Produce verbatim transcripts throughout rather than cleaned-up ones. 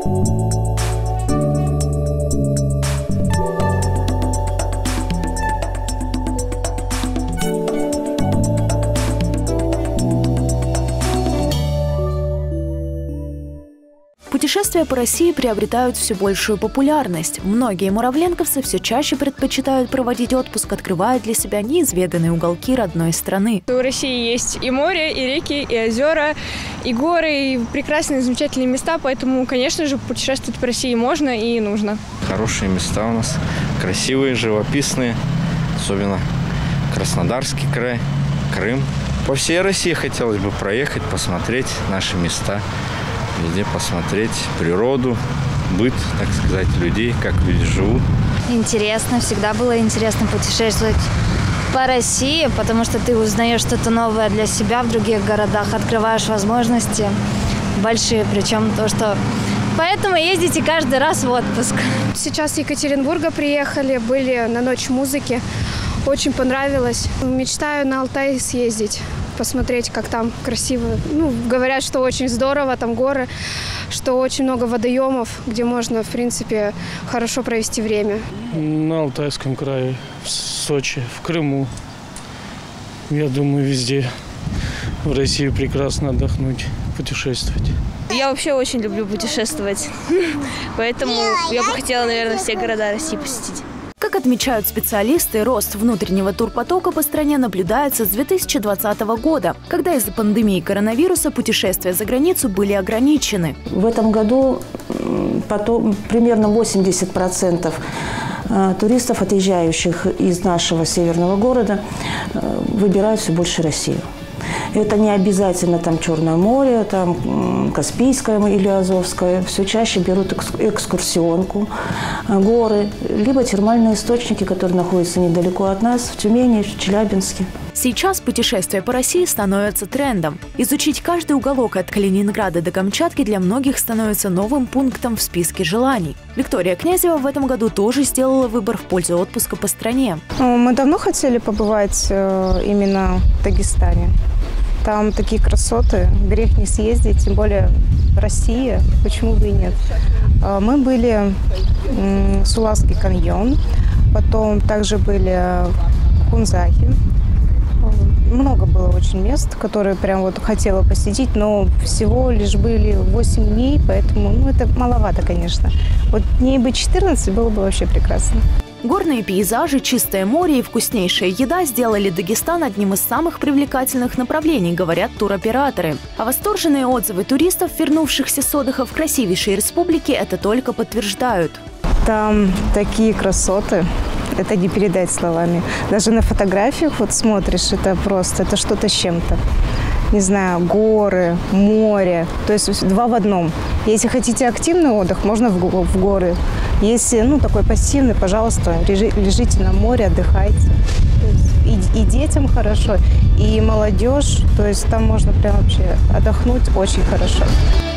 Путешествия по России приобретают все большую популярность. Многие муравленковцы все чаще предпочитают проводить отпуск, открывая для себя неизведанные уголки родной страны. У России есть и море, и реки, и озера, и горы, и прекрасные, замечательные места. Поэтому, конечно же, путешествовать по России можно и нужно. Хорошие места у нас, красивые, живописные, особенно Краснодарский край, Крым. По всей России хотелось бы проехать, посмотреть наши места. Везде посмотреть природу, быт, так сказать, людей, как люди живут. Интересно, всегда было интересно путешествовать по России, потому что ты узнаешь что-то новое для себя в других городах, открываешь возможности большие, причем то, что... Поэтому ездите каждый раз в отпуск. Сейчас с Екатеринбурга приехали, были на Ночь музыки, очень понравилось. Мечтаю на Алтай съездить, посмотреть, как там красиво. Ну, говорят, что очень здорово, там горы, что очень много водоемов, где можно, в принципе, хорошо провести время. На Алтайском крае, в Сочи, в Крыму. Я думаю, везде в России прекрасно отдохнуть, путешествовать. Я вообще очень люблю путешествовать, поэтому я бы хотела, наверное, все города России посетить. Как отмечают специалисты, рост внутреннего турпотока по стране наблюдается с две тысячи двадцатого года, когда из-за пандемии коронавируса путешествия за границу были ограничены. В этом году потом, примерно восемьдесят процентов туристов, отъезжающих из нашего северного города, выбирают все больше Россию. Это не обязательно там Черное море, там Каспийское или Азовское. Все чаще берут экскурсионку, горы, либо термальные источники, которые находятся недалеко от нас, в Тюмени, в Челябинске. Сейчас путешествия по России становятся трендом. Изучить каждый уголок от Калининграда до Камчатки для многих становится новым пунктом в списке желаний. Виктория Князева в этом году тоже сделала выбор в пользу отпуска по стране. Мы давно хотели побывать именно в Дагестане. Там такие красоты, грех не съездить, тем более Россия, почему бы и нет. Мы были в Сулавский каньон, потом также были в Хунзахе. Много было очень мест, которые прям вот хотела посетить, но всего лишь были восемь дней, поэтому ну, это маловато, конечно. Вот дней бы четырнадцать было бы вообще прекрасно. Горные пейзажи, чистое море и вкуснейшая еда сделали Дагестан одним из самых привлекательных направлений, говорят туроператоры. А восторженные отзывы туристов, вернувшихся с отдыха в красивейшей республике, это только подтверждают. Там такие красоты, это не передать словами. Даже на фотографиях вот смотришь, это просто, это что-то с чем-то. Не знаю, горы, море, то есть два в одном. Если хотите активный отдых, можно в, в горы. Если, ну, такой пассивный, пожалуйста, лежите на море, отдыхайте. И, и детям хорошо, и молодежь, то есть там можно прям вообще отдохнуть очень хорошо.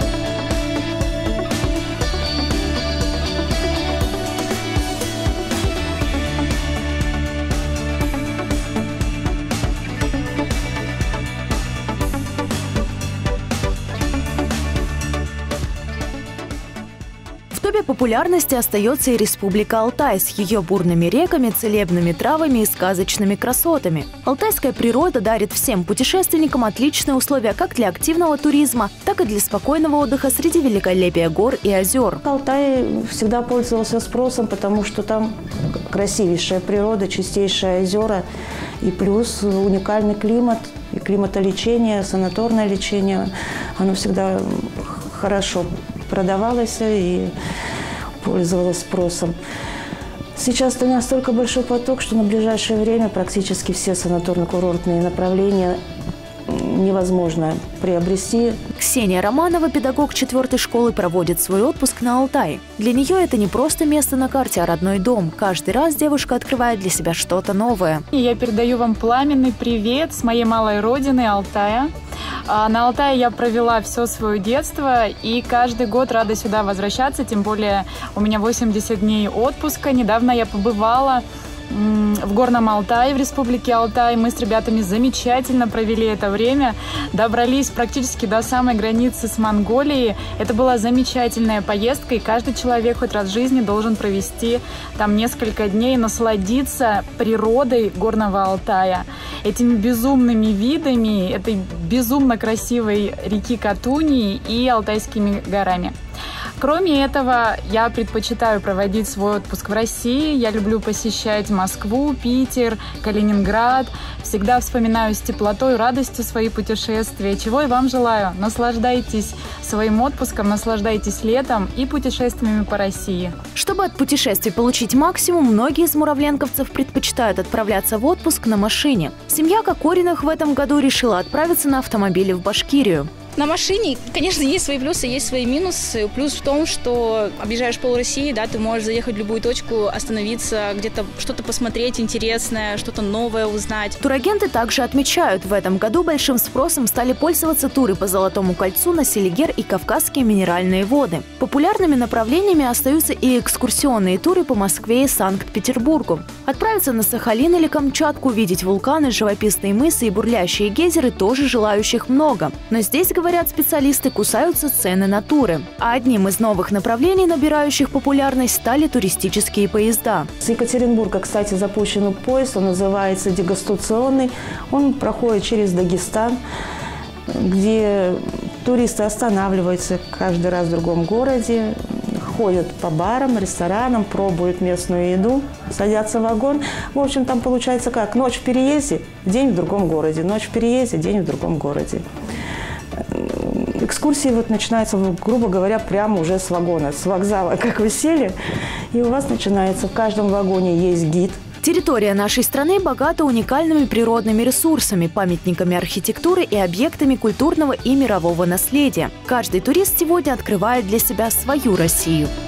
В топе популярности остается и Республика Алтай с ее бурными реками, целебными травами и сказочными красотами. Алтайская природа дарит всем путешественникам отличные условия как для активного туризма, так и для спокойного отдыха среди великолепия гор и озер. Алтай всегда пользовался спросом, потому что там красивейшая природа, чистейшие озера и плюс уникальный климат, и климатолечение, санаторное лечение. Оно всегда хорошо продавалась и пользовалась спросом. Сейчас это настолько большой поток, что на ближайшее время практически все санаторно-курортные направления невозможно приобрести. Ксения Романова, педагог четвертой школы, проводит свой отпуск на Алтае. Для нее это не просто место на карте, а родной дом. Каждый раз девушка открывает для себя что-то новое. Я передаю вам пламенный привет с моей малой родины Алтая. На Алтае я провела все свое детство и каждый год рада сюда возвращаться, тем более у меня восемьдесят дней отпуска. Недавно я побывала в Горном Алтае, в Республике Алтай. Мы с ребятами замечательно провели это время, добрались практически до самой границы с Монголией. Это была замечательная поездка, и каждый человек хоть раз в жизни должен провести там несколько дней, насладиться природой Горного Алтая, этими безумными видами, этой безумно красивой реки Катунии и Алтайскими горами. Кроме этого, я предпочитаю проводить свой отпуск в России. Я люблю посещать Москву, Питер, Калининград. Всегда вспоминаю с теплотой и радостью свои путешествия. Чего и вам желаю. Наслаждайтесь своим отпуском, наслаждайтесь летом и путешествиями по России. Чтобы от путешествий получить максимум, многие из муравленковцев предпочитают отправляться в отпуск на машине. Семья Кокориных в этом году решила отправиться на автомобиле в Башкирию. На машине, конечно, есть свои плюсы, есть свои минусы. Плюс в том, что объезжаешь пол России, да, ты можешь заехать в любую точку, остановиться, где-то что-то посмотреть интересное, что-то новое узнать. Турагенты также отмечают, в этом году большим спросом стали пользоваться туры по Золотому кольцу на Селигер и Кавказские минеральные воды. Популярными направлениями остаются и экскурсионные туры по Москве и Санкт-Петербургу. Отправиться на Сахалин или Камчатку, видеть вулканы, живописные мысы и бурлящие гейзеры тоже желающих много. Но здесь, говорят, Говорят специалисты, кусаются цены на туры. А одним из новых направлений, набирающих популярность, стали туристические поезда. С Екатеринбурга, кстати, запущен поезд, он называется дегустационный. Он проходит через Дагестан, где туристы останавливаются каждый раз в другом городе, ходят по барам, ресторанам, пробуют местную еду, садятся в вагон. В общем, там получается как? Ночь в переезде, день в другом городе. Ночь в переезде, день в другом городе. Экскурсии вот начинаются, грубо говоря, прямо уже с вагона, с вокзала, как вы сели, и у вас начинается, в каждом вагоне есть гид. Территория нашей страны богата уникальными природными ресурсами, памятниками архитектуры и объектами культурного и мирового наследия. Каждый турист сегодня открывает для себя свою Россию.